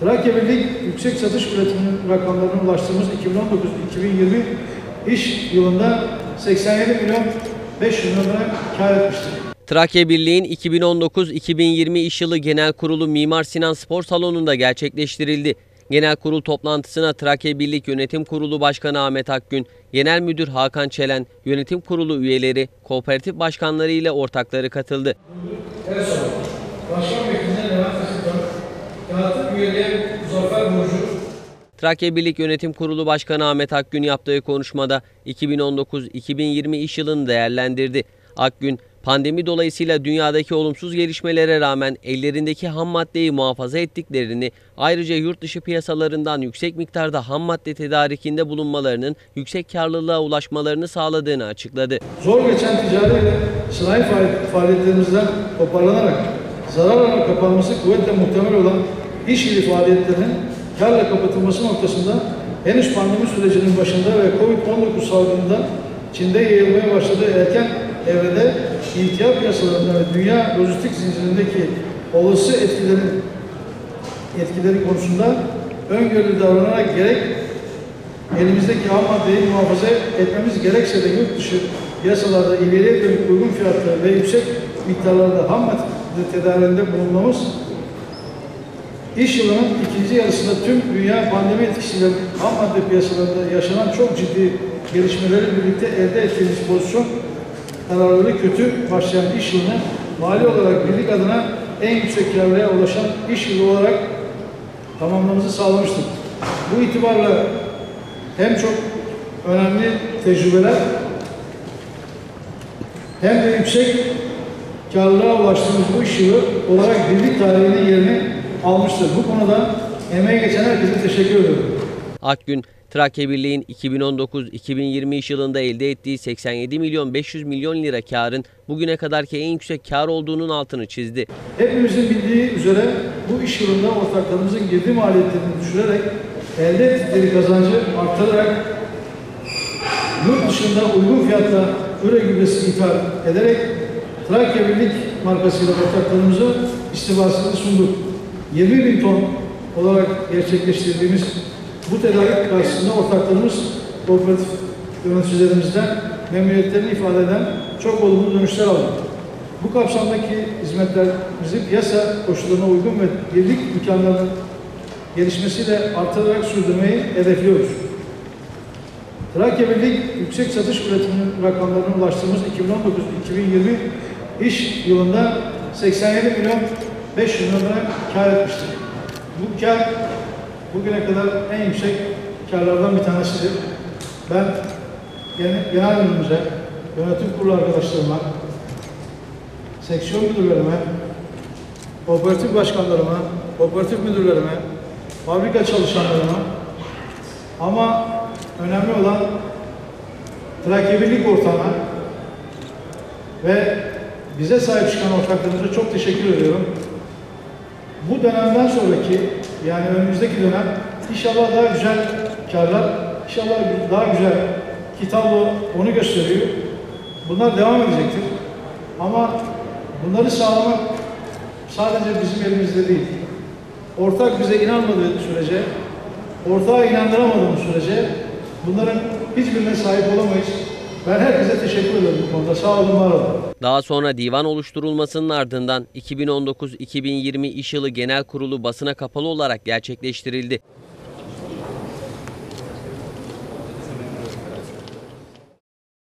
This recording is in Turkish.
Trakya Birlik yüksek satış üretiminin rakamlarına ulaştığımız 2019-2020 iş yılında 87 milyon 500 bin lira kar etmiştir. Trakya Birliği'nin 2019-2020 iş yılı genel kurulu Mimar Sinan Spor Salonu'nda gerçekleştirildi. Genel kurul toplantısına Trakya Birlik Yönetim Kurulu Başkanı Ahmet Akgün, Genel Müdür Hakan Çelen, Yönetim Kurulu üyeleri, kooperatif başkanları ile ortakları katıldı. Trakya Birlik Yönetim Kurulu Başkanı Ahmet Akgün yaptığı konuşmada 2019-2020 iş yılını değerlendirdi. Akgün, pandemi dolayısıyla dünyadaki olumsuz gelişmelere rağmen ellerindeki ham maddeyi muhafaza ettiklerini, ayrıca yurt dışı piyasalarından yüksek miktarda ham madde tedarikinde bulunmalarının yüksek karlılığa ulaşmalarını sağladığını açıkladı. Zor geçen ticari ve sanayi faaliyetlerimizden toparlanarak zararla kapanması kuvvetle muhtemel olan iş yeri faaliyetlerinin karla kapatılması noktasında henüz pandemi sürecinin başında ve Covid-19 salgınında Çin'de yayılmaya başladığı erken evrede ihtiyaç piyasalarında ve dünya lojistik zincirindeki olası etkileri konusunda öngörülü davranarak gerek elimizdeki ham maddeyi muhafaza etmemiz gerekse de yurt dışı piyasalarda ileriye dönük uygun fiyatlı ve yüksek miktarlarda ham madde tedariğinde bulunmamız İş yılının ikinci yarısında tüm dünya pandemi etkisiyle ham madde piyasalarında yaşanan çok ciddi gelişmeleri birlikte elde ettiğimiz pozisyon kararları kötü başlayan iş yılını mali olarak birlik adına en yüksek karlıya ulaşan iş yılı olarak tamamlamamızı sağlamıştık. Bu itibarla hem çok önemli tecrübeler hem de yüksek karlılığa ulaştığımız bu iş yılı olarak birlik tarihinin yerini almıştır. Bu konuda emeği geçen herkese teşekkür ediyorum. Akgün, Trakya Birliği'nin 2019-2020 iş yılında elde ettiği 87 milyon 500 milyon lira karın bugüne kadarki en yüksek kar olduğunun altını çizdi. Hepimizin bildiği üzere bu iş yılında ortaklarımızın girdi maliyetlerini düşürerek elde ettikleri kazancı arttırarak yurt dışında uygun fiyatla üre gübresi ithal ederek Trakya Birlik markasıyla ortaklarımıza istifasını sunduk. 20 bin ton olarak gerçekleştirdiğimiz bu tedarik karşısında ortaklarımız kooperatif yöneticilerimizden memnuniyetlerini ifade eden çok olumlu dönüşler aldık. Bu kapsamdaki hizmetlerimizi piyasa koşullarına uygun ve birlik imkanlarının gelişmesiyle artırarak sürdürmeyi hedefliyoruz. Trakya Birlik yüksek satış üretiminin rakamlarına ulaştığımız 2019-2020 iş yılında 87 milyon 500 bin lira kar etmiştir. Bu kar bugüne kadar en yüksek karlardan bir tanesidir. Ben genel müdürümüze, yönetim kurulu arkadaşlarıma, seksiyon müdürlerime, kooperatif başkanlarıma, kooperatif müdürlerime, fabrika çalışanlarıma ama önemli olan Trakya Birlik ortağına ve bize sahip çıkan ortaklarımıza çok teşekkür ediyorum. Bu dönemden sonraki, yani önümüzdeki dönem inşallah daha güzel karlar, inşallah daha güzel ki tablo onu gösteriyor. Bunlar devam edecektir. Ama bunları sağlamak sadece bizim elimizde değil. Ortak bize inanmadığı sürece, ortağa inandıramadığımız sürece bunların hiçbirine sahip olamayız. Ben herkese teşekkür ederim bu konuda. Sağ olun, var olun. Daha sonra divan oluşturulmasının ardından 2019-2020 iş yılı genel kurulu basına kapalı olarak gerçekleştirildi.